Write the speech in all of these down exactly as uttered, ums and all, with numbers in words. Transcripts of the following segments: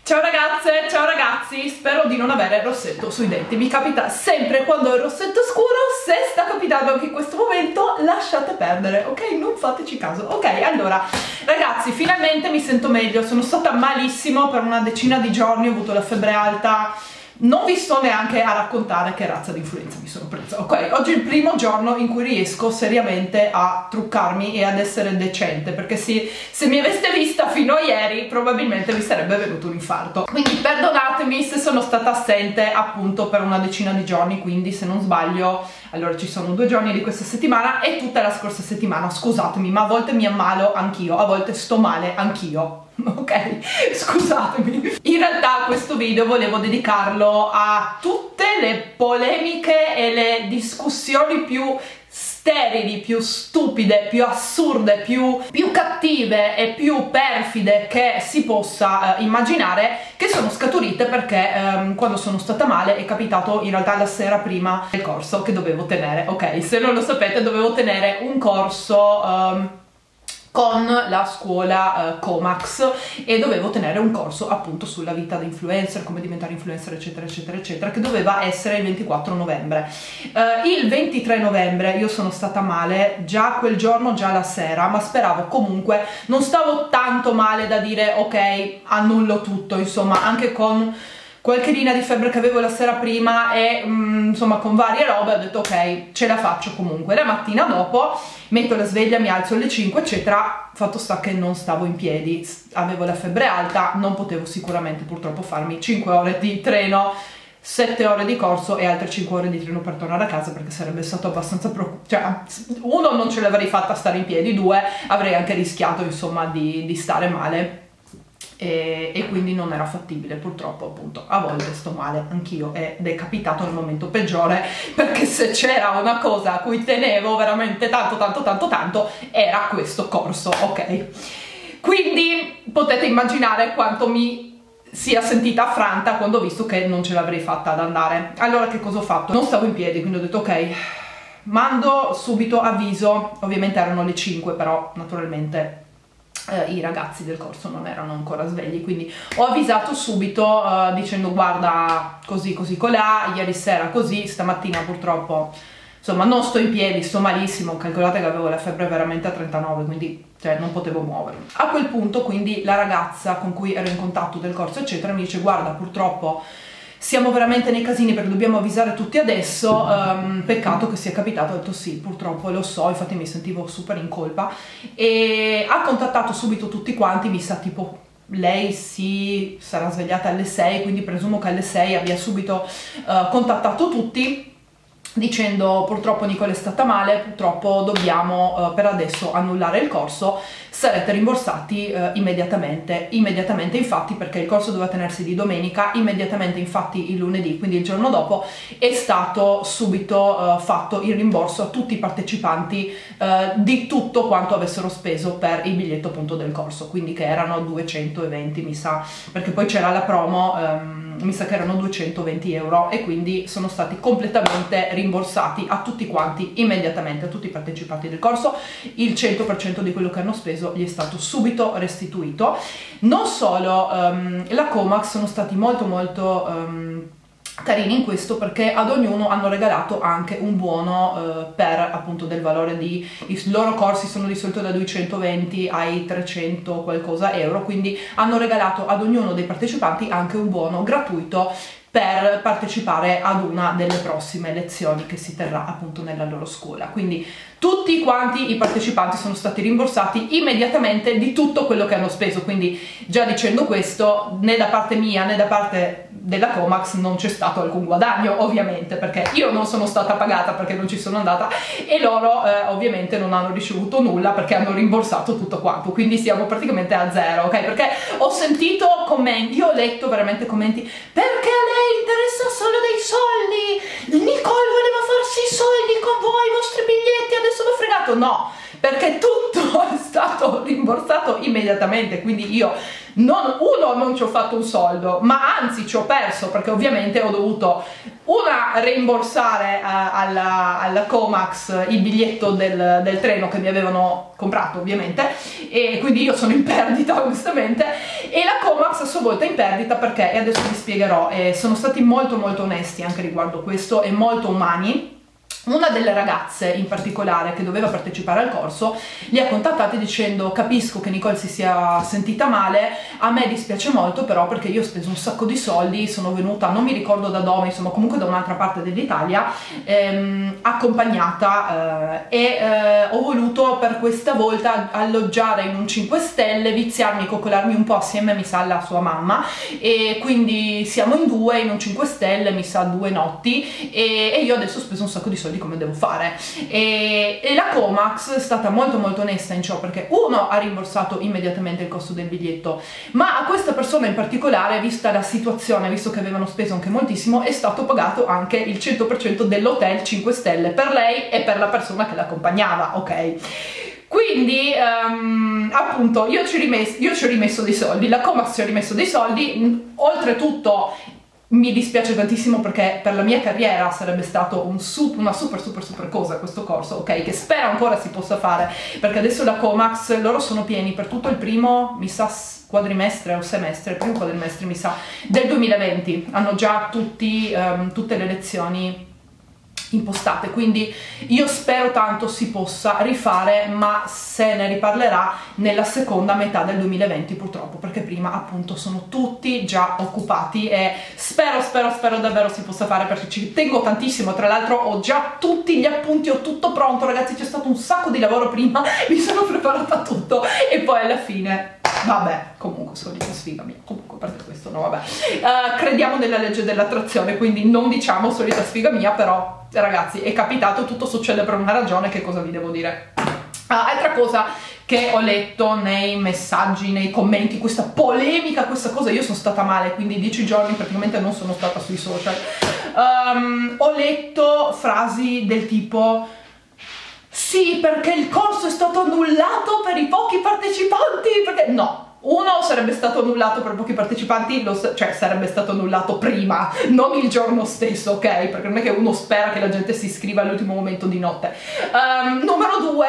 Ciao ragazze, ciao ragazzi, spero di non avere rossetto sui denti. Mi capita sempre quando ho il rossetto scuro. Se sta capitando anche in questo momento, lasciate perdere, ok? Non fateci caso. Ok, allora ragazzi, finalmente mi sento meglio. Sono stata malissimo per una decina di giorni, ho avuto la febbre alta. Non vi sto neanche a raccontare che razza di influenza mi sono presa. Ok, oggi è il primo giorno in cui riesco seriamente a truccarmi e ad essere decente, perché sì, se mi aveste vista fino a ieri probabilmente vi sarebbe venuto un infarto. Quindi perdonatemi se sono stata assente appunto per una decina di giorni, quindi se non sbaglio, allora ci sono due giorni di questa settimana e tutta la scorsa settimana, scusatemi, ma a volte mi ammalo anch'io, a volte sto male anch'io. Ok, scusatemi. In realtà questo video volevo dedicarlo a tutte le polemiche e le discussioni più sterili, più stupide, più assurde, più, più cattive e più perfide che si possa eh, immaginare, che sono scaturite perché ehm, quando sono stata male è capitato in realtà la sera prima del corso che dovevo tenere. Ok, se non lo sapete, dovevo tenere un corso ehm, con la scuola uh, Comax e dovevo tenere un corso appunto sulla vita da influencer, come diventare influencer eccetera eccetera eccetera, che doveva essere il ventiquattro novembre. Uh, il ventitré novembre io sono stata male già quel giorno, già la sera, ma speravo comunque, non stavo tanto male da dire ok, annullo tutto, insomma, anche con qualche linea di febbre che avevo la sera prima e mm, insomma con varie robe ho detto ok, ce la faccio comunque. La mattina dopo metto la sveglia, mi alzo alle cinque eccetera, fatto sta che non stavo in piedi, avevo la febbre alta, non potevo sicuramente purtroppo farmi cinque ore di treno, sette ore di corso e altre cinque ore di treno per tornare a casa, perché sarebbe stato abbastanza preoccupante. Cioè, uno, non ce l'avrei fatta stare in piedi, due, avrei anche rischiato insomma di, di stare male. E, e quindi non era fattibile, purtroppo appunto a volte sto male anch'io ed è capitato nel momento peggiore, perché se c'era una cosa a cui tenevo veramente tanto tanto tanto tanto era questo corso, ok? Quindi potete immaginare quanto mi sia sentita affranta quando ho visto che non ce l'avrei fatta ad andare. Allora che cosa ho fatto? Non stavo in piedi, quindi ho detto ok, mando subito avviso. Ovviamente erano le cinque, però naturalmente Uh, i ragazzi del corso non erano ancora svegli, quindi ho avvisato subito uh, dicendo guarda così così colà, ieri sera così, stamattina purtroppo insomma non sto in piedi, sto malissimo, calcolate che avevo la febbre veramente a trentanove, quindi cioè non potevo muovermi. A quel punto quindi la ragazza con cui ero in contatto del corso eccetera mi dice guarda purtroppo siamo veramente nei casini perché dobbiamo avvisare tutti adesso, um, peccato che sia capitato. Ho detto sì, purtroppo lo so, infatti mi sentivo super in colpa e ha contattato subito tutti quanti, mi sa tipo lei si sarà svegliata alle sei, quindi presumo che alle sei abbia subito uh, contattato tutti dicendo purtroppo Nicola è stata male, purtroppo dobbiamo uh, per adesso annullare il corso, sarete rimborsati uh, immediatamente, immediatamente infatti, perché il corso doveva tenersi di domenica, immediatamente infatti il lunedì, quindi il giorno dopo è stato subito uh, fatto il rimborso a tutti i partecipanti uh, di tutto quanto avessero speso per il biglietto appunto del corso, quindi che erano duecentoventi mi sa, perché poi c'era la promo, um, mi sa che erano duecentoventi euro e quindi sono stati completamente rimborsati a tutti quanti immediatamente, a tutti i partecipanti del corso. Il cento per cento di quello che hanno speso gli è stato subito restituito. Non solo, um, la Comax sono stati molto molto um, carini in questo, perché ad ognuno hanno regalato anche un buono eh, per appunto del valore di, i loro corsi sono di solito da duecentoventi ai trecento qualcosa euro, quindi hanno regalato ad ognuno dei partecipanti anche un buono gratuito per partecipare ad una delle prossime lezioni che si terrà appunto nella loro scuola. Quindi tutti quanti i partecipanti sono stati rimborsati immediatamente di tutto quello che hanno speso, quindi già dicendo questo, né da parte mia né da parte della Comax non c'è stato alcun guadagno, ovviamente, perché io non sono stata pagata perché non ci sono andata e loro eh, ovviamente non hanno ricevuto nulla perché hanno rimborsato tutto quanto, quindi siamo praticamente a zero, ok? Perché ho sentito commenti, io ho letto veramente commenti, perché a lei interessa solo dei soldi, Nicole voleva farsi i soldi con voi, i vostri biglietti, adesso l'ho fregato. No, perché tutto è stato rimborsato rimborsato immediatamente, quindi io non, uno non ci ho fatto un soldo, ma anzi ci ho perso, perché ovviamente ho dovuto una rimborsare uh, alla, alla Comax il biglietto del, del treno che mi avevano comprato ovviamente, e quindi io sono in perdita onestamente, e la Comax a sua volta in perdita perché, e adesso vi spiegherò, eh, sono stati molto molto onesti anche riguardo questo e molto umani. Una delle ragazze in particolare che doveva partecipare al corso li ha contattati dicendo: capisco che Nicole si sia sentita male, a me dispiace molto però perché io ho speso un sacco di soldi, sono venuta non mi ricordo da dove, insomma comunque da un'altra parte dell'Italia, ehm, accompagnata eh, e eh, ho voluto per questa volta alloggiare in un cinque stelle, viziarmi, coccolarmi un po' assieme mi sa alla sua mamma, e quindi siamo in due in un cinque stelle, mi sa due notti, e, e io adesso ho speso un sacco di soldi, come devo fare? E, e la Comax è stata molto molto onesta in ciò, perché uno ha rimborsato immediatamente il costo del biglietto, ma a questa persona in particolare, vista la situazione, visto che avevano speso anche moltissimo, è stato pagato anche il cento per cento dell'hotel cinque stelle per lei e per la persona che l'accompagnava, ok? Quindi um, appunto io ci, rimesso, io ci ho rimesso dei soldi, la Comax ci ha rimesso dei soldi, oltretutto mi dispiace tantissimo perché per la mia carriera sarebbe stato un su, una super super super cosa questo corso, ok? Che spero ancora si possa fare, perché adesso la Comax, loro sono pieni per tutto il primo, mi sa, quadrimestre o semestre, il primo quadrimestre mi sa, del duemilaventi, hanno già tutti, um, tutte le lezioni impostate, quindi io spero tanto si possa rifare, ma se ne riparlerà nella seconda metà del duemilaventi purtroppo, perché prima appunto sono tutti già occupati, e spero spero spero davvero si possa fare, perché ci tengo tantissimo. Tra l'altro ho già tutti gli appunti, ho tutto pronto ragazzi, c'è stato un sacco di lavoro prima, mi sono preparata tutto e poi alla fine vabbè, comunque solita sfiga mia, comunque a parte questo no vabbè, uh, crediamo nella legge dell'attrazione, quindi non diciamo solita sfiga mia, però ragazzi è capitato, tutto succede per una ragione, che cosa vi devo dire? Uh, altra cosa che ho letto nei messaggi, nei commenti, questa polemica, questa cosa, io sono stata male, quindi dieci giorni praticamente non sono stata sui social, um, ho letto frasi del tipo: sì, perché il corso è stato annullato per i pochi partecipanti, perché no, uno sarebbe stato annullato per pochi partecipanti, lo, cioè sarebbe stato annullato prima, non il giorno stesso, ok? Perché non è che uno spera che la gente si iscriva all'ultimo momento di notte. Um, numero due,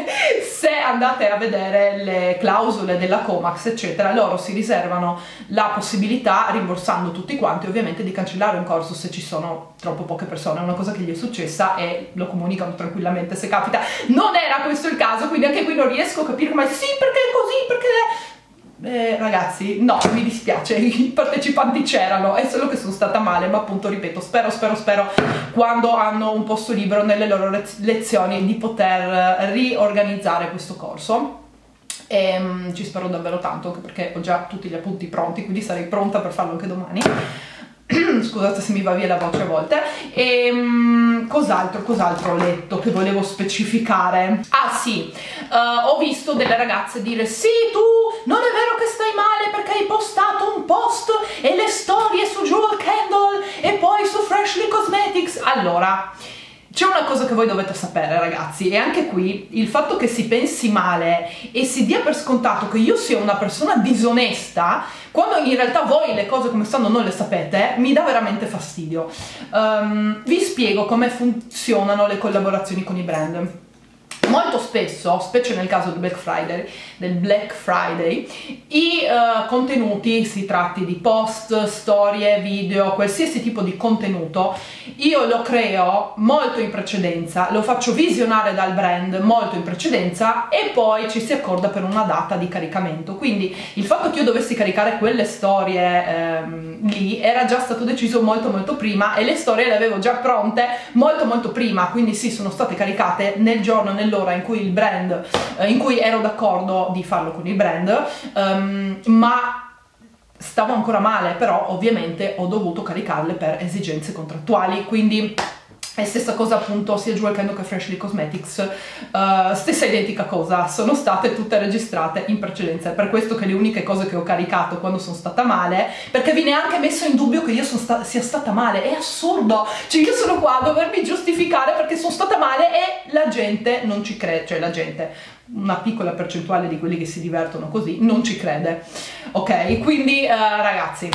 se andate a vedere le clausole della Comax eccetera, loro si riservano la possibilità, rimborsando tutti quanti ovviamente, di cancellare un corso se ci sono troppo poche persone. È una cosa che gli è successa e lo comunicano tranquillamente se capita. Non era questo il caso, quindi anche qui non riesco a capire come sì, perché è così, perché... Eh, ragazzi, no, mi dispiace, i partecipanti c'erano, è solo che sono stata male, ma appunto ripeto, spero, spero, spero quando hanno un posto libero nelle loro lezioni di poter riorganizzare questo corso. E, um, ci spero davvero tanto, anche perché ho già tutti gli appunti pronti, quindi sarei pronta per farlo anche domani. Scusate se mi va via la voce a volte. E um, cos'altro, cos'altro ho letto che volevo specificare? Ah sì, uh, ho visto delle ragazze dire: sì, tu non è vero che stai male perché hai postato un post e le storie su Jewel Candle e poi su Freshly Cosmetics. Allora, c'è una cosa che voi dovete sapere ragazzi, e anche qui il fatto che si pensi male e si dia per scontato che io sia una persona disonesta, quando in realtà voi le cose come stanno non le sapete, mi dà veramente fastidio. Um, vi spiego come funzionano le collaborazioni con i brand. Molto spesso, specie nel caso del Black Friday, del Black Friday i uh, contenuti, si tratti di post, storie, video, qualsiasi tipo di contenuto, io lo creo molto in precedenza, lo faccio visionare dal brand molto in precedenza e poi ci si accorda per una data di caricamento. Quindi il fatto che io dovessi caricare quelle storie ehm, lì era già stato deciso molto molto prima, e le storie le avevo già pronte molto molto prima, quindi sì, sono state caricate nel giorno, nell'ora in cui il brand, eh, in cui ero d'accordo di farlo con il brand, um, ma stavo ancora male, però ovviamente ho dovuto caricarle per esigenze contrattuali, quindi è stessa cosa appunto sia Jewel Candle che Freshly Cosmetics, uh, stessa identica cosa, sono state tutte registrate in precedenza. È per questo che le uniche cose che ho caricato quando sono stata male, perché viene anche messo in dubbio che io sono sta sia stata male, è assurdo, cioè io sono qua a dovermi giustificare perché sono stata male e la gente non ci crede, cioè la gente, una piccola percentuale di quelli che si divertono così non ci crede, ok? Quindi uh, ragazzi,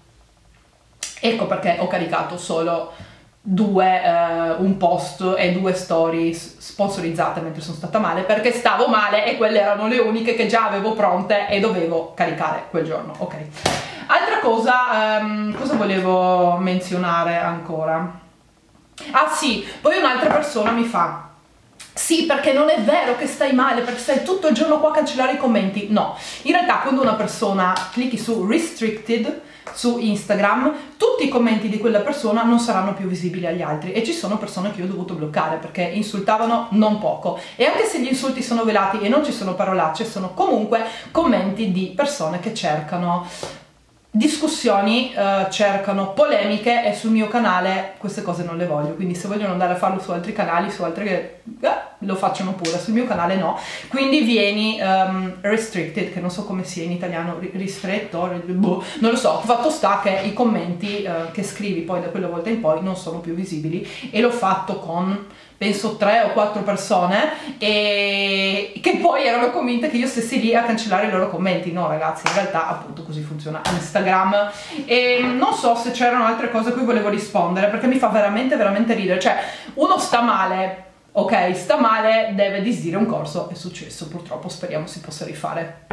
ecco perché ho caricato solo due, uh, un post e due stories sponsorizzate mentre sono stata male, perché stavo male e quelle erano le uniche che già avevo pronte e dovevo caricare quel giorno, ok? Altra cosa, um, cosa volevo menzionare ancora? Ah sì, poi un'altra persona mi fa: sì, perché non è vero che stai male, perché stai tutto il giorno qua a cancellare i commenti. No, in realtà quando una persona clicchi su restricted su Instagram, tutti i commenti di quella persona non saranno più visibili agli altri, e ci sono persone che io ho dovuto bloccare perché insultavano non poco, e anche se gli insulti sono velati e non ci sono parolacce, sono comunque commenti di persone che cercano discussioni, uh, cercano polemiche, e sul mio canale queste cose non le voglio, quindi se vogliono andare a farlo su altri canali, su altri che eh, lo facciano pure, sul mio canale no, quindi vieni um, restricted, che non so come sia in italiano, ristretto, boh, non lo so. Fatto sta che i commenti uh, che scrivi poi da quella volta in poi non sono più visibili, e l'ho fatto con penso tre o quattro persone, e che poi erano convinte che io stessi lì a cancellare i loro commenti. No ragazzi, in realtà appunto così funziona Instagram. E non so se c'erano altre cose a cui volevo rispondere, perché mi fa veramente veramente ridere. Cioè, uno sta male, ok, sta male, deve disdire un corso, è successo purtroppo, speriamo si possa rifare.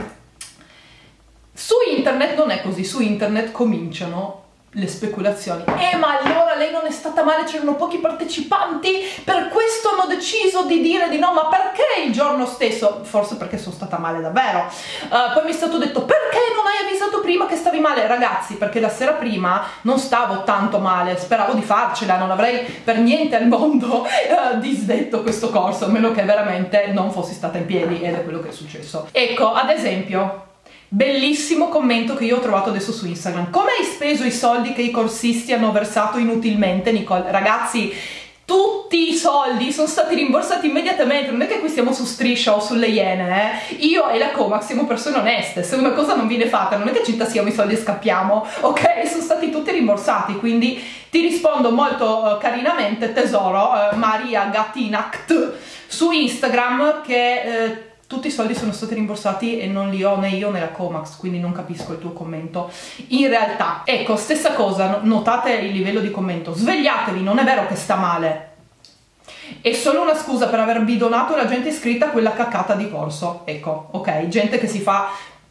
Su internet non è così, su internet cominciano le speculazioni. Eh, ma allora lei non è stata male, c'erano pochi partecipanti, per questo hanno deciso di dire di no. Ma perché il giorno stesso? Forse perché sono stata male davvero. Uh, poi mi è stato detto: perché non hai avvisato prima che stavi male? Ragazzi, perché la sera prima non stavo tanto male, speravo di farcela, non avrei per niente al mondo uh, disdetto questo corso, a meno che veramente non fossi stata in piedi, ed è quello che è successo. Ecco, ad esempio, bellissimo commento che io ho trovato adesso su Instagram: come hai speso i soldi che i corsisti hanno versato inutilmente, Nicole? Ragazzi, tutti i soldi sono stati rimborsati immediatamente, non è che qui stiamo su Striscia o sulle Iene, eh? Io e la Comax siamo persone oneste, se una cosa non viene fatta non è che ci tassiamo i soldi e scappiamo, ok? Sono stati tutti rimborsati, quindi ti rispondo molto uh, carinamente, tesoro, uh, Maria Gattinact su Instagram, che uh, tutti i soldi sono stati rimborsati e non li ho né io né la Comax, quindi non capisco il tuo commento. In realtà, ecco, stessa cosa, notate il livello di commento: svegliatevi, non è vero che sta male, è solo una scusa per aver bidonato la gente iscritta a quella caccata di corso. Ecco, ok, gente che si fa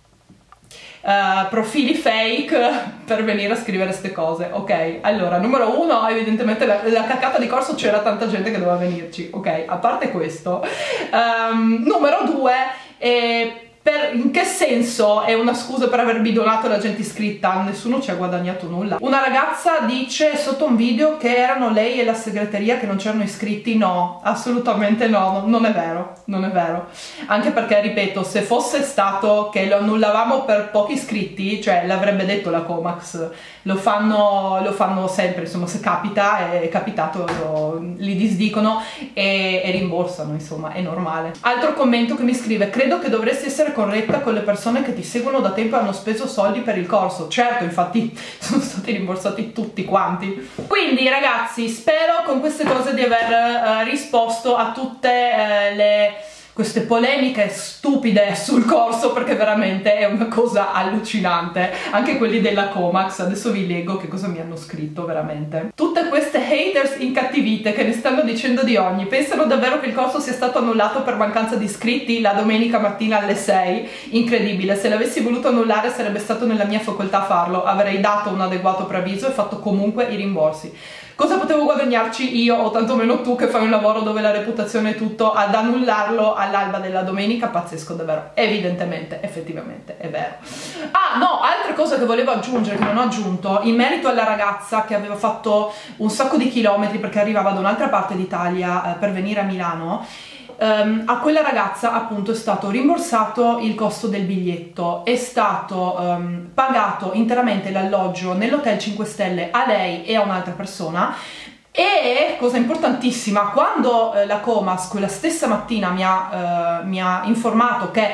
Uh, profili fake per venire a scrivere queste cose, ok? Allora, numero uno, evidentemente la, la caccata di corso c'era tanta gente che doveva venirci, ok? A parte questo, um, numero due, eh, per, in che senso è una scusa per aver bidonato la gente iscritta? Nessuno ci ha guadagnato nulla. Una ragazza dice sotto un video che erano lei e la segreteria che non c'erano iscritti. No, assolutamente no, non è vero, non è vero. Anche perché, ripeto, se fosse stato che lo annullavamo per pochi iscritti, cioè l'avrebbe detto la Comax. Lo fanno, lo fanno sempre, insomma, se capita, è capitato, lo, li disdicono e, e rimborsano, insomma, è normale. Altro commento che mi scrive: credo che dovresti essere corretta con le persone che ti seguono da tempo e hanno speso soldi per il corso. Certo, infatti sono stati rimborsati tutti quanti. Quindi ragazzi, spero con queste cose di aver uh, risposto a tutte uh, le queste polemiche stupide sul corso, perché veramente è una cosa allucinante. Anche quelli della Comax, adesso vi leggo che cosa mi hanno scritto, veramente. Tutte queste haters incattivite che ne stanno dicendo di ogni, pensano davvero che il corso sia stato annullato per mancanza di iscritti la domenica mattina alle sei? Incredibile, se l'avessi voluto annullare sarebbe stato nella mia facoltà farlo, avrei dato un adeguato preavviso e fatto comunque i rimborsi. Cosa potevo guadagnarci io, o tantomeno tu che fai un lavoro dove la reputazione è tutto, ad annullarlo all'alba della domenica? Pazzesco davvero, evidentemente, effettivamente, è vero. Ah no, altre cose che volevo aggiungere, che non ho aggiunto, in merito alla ragazza che aveva fatto un sacco di chilometri perché arrivava da un'altra parte d'Italia eh, per venire a Milano. Um, a quella ragazza appunto è stato rimborsato il costo del biglietto, è stato um, pagato interamente l'alloggio nell'hotel cinque stelle a lei e a un'altra persona. E, cosa importantissima, quando eh, la Comas quella stessa mattina mi ha, eh, mi ha informato che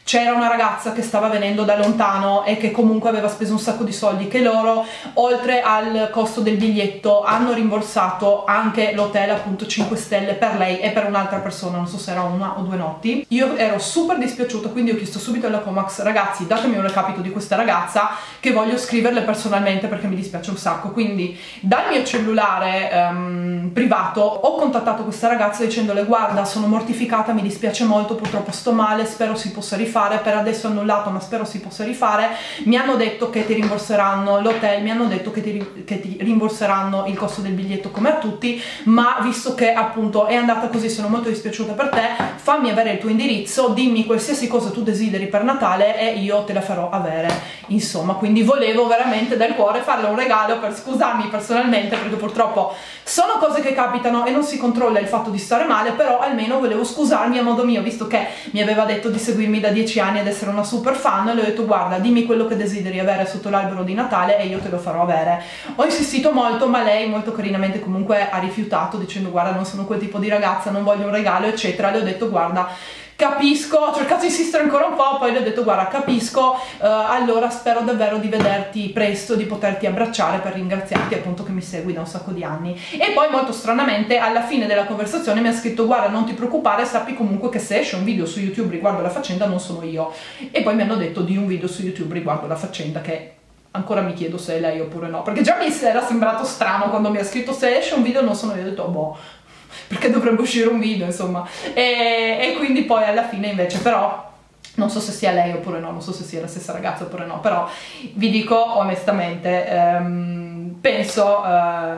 c'era una ragazza che stava venendo da lontano e che comunque aveva speso un sacco di soldi, che loro oltre al costo del biglietto hanno rimborsato anche l'hotel appunto cinque stelle per lei e per un'altra persona, non so se era una o due notti. Io ero super dispiaciuta, quindi ho chiesto subito alla Comax: ragazzi, datemi un recapito di questa ragazza che voglio scriverle personalmente perché mi dispiace un sacco. Quindi dal mio cellulare um, privato ho contattato questa ragazza dicendole: guarda, sono mortificata, mi dispiace molto, purtroppo sto male, spero si possa rifare, per adesso è annullato ma spero si possa rifare, mi hanno detto che ti rimborseranno l'hotel, mi hanno detto che ti, che ti rimborseranno il costo del biglietto come a tutti, ma visto che appunto è andata così sono molto dispiaciuta per te, fammi avere il tuo indirizzo, dimmi qualsiasi cosa tu desideri per Natale e io te la farò avere. Insomma, quindi volevo veramente dal cuore farle un regalo per scusarmi personalmente, perché purtroppo sono cose che capitano e non si controlla il fatto di stare male, però almeno volevo scusarmi a modo mio, visto che mi aveva detto di seguirmi da dieci anni ed essere una super fan, e le ho detto: guarda, dimmi quello che desideri avere sotto l'albero di Natale e io te lo farò avere. Ho insistito molto, ma lei molto carinamente comunque ha rifiutato, dicendo: guarda, non sono quel tipo di ragazza, non voglio un regalo eccetera. Le ho detto: guarda, capisco, ho cercato di insistere ancora un po', poi le ho detto: guarda, capisco, uh, allora spero davvero di vederti presto, di poterti abbracciare per ringraziarti appunto che mi segui da un sacco di anni. E poi molto stranamente alla fine della conversazione mi ha scritto: guarda, non ti preoccupare, sappi comunque che se esce un video su YouTube riguardo la faccenda non sono io. E poi mi hanno detto di un video su YouTube riguardo la faccenda, che ancora mi chiedo se è lei oppure no, perché già mi era sembrato strano quando mi ha scritto: se esce un video non sono io. Ho detto: oh, boh, perché dovrebbe uscire un video, insomma. E, e quindi poi alla fine invece però non so se sia lei oppure no, non so se sia la stessa ragazza oppure no, però vi dico onestamente, ehm, penso eh,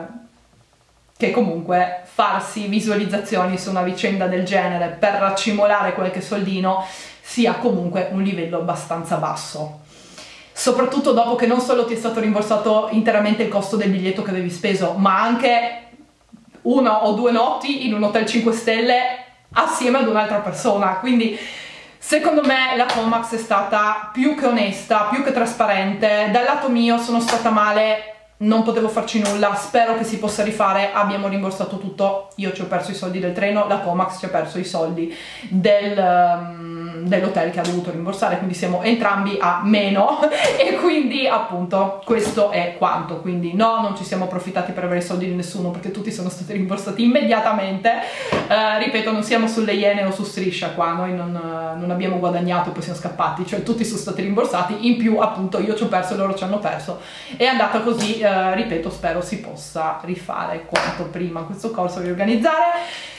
che comunque farsi visualizzazioni su una vicenda del genere per raccimolare qualche soldino sia comunque un livello abbastanza basso. Soprattutto dopo che non solo ti è stato rimborsato interamente il costo del biglietto che avevi speso, ma anche una o due notti in un hotel cinque stelle assieme ad un'altra persona. Quindi secondo me la Comax è stata più che onesta, più che trasparente. Dal lato mio sono stata male, non potevo farci nulla, spero che si possa rifare, abbiamo rimborsato tutto, io ci ho perso i soldi del treno, la Comax ci ha perso i soldi del, um, dell'hotel che ha dovuto rimborsare, quindi siamo entrambi a meno e quindi appunto questo è quanto. Quindi no, non ci siamo approfittati per avere i soldi di nessuno, perché tutti sono stati rimborsati immediatamente. Uh, ripeto, non siamo sulle Iene o su Striscia qua, noi non, uh, non abbiamo guadagnato e poi siamo scappati, cioè tutti sono stati rimborsati, in più appunto io ci ho perso e loro ci hanno perso, è andata così. Uh, ripeto, spero si possa rifare quanto prima questo corso, riorganizzare.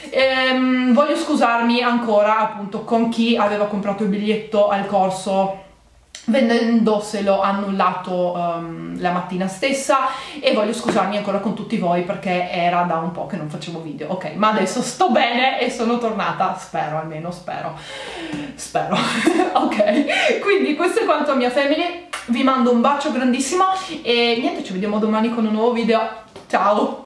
Ehm, voglio scusarmi ancora appunto con chi aveva comprato il biglietto al corso vendendoselo annullato um, la mattina stessa, e voglio scusarmi ancora con tutti voi perché era da un po' che non facevo video. Ok, ma adesso sto bene e sono tornata, spero, almeno spero spero ok, quindi questo è quanto a mia family, vi mando un bacio grandissimo e niente, ci vediamo domani con un nuovo video. Ciao!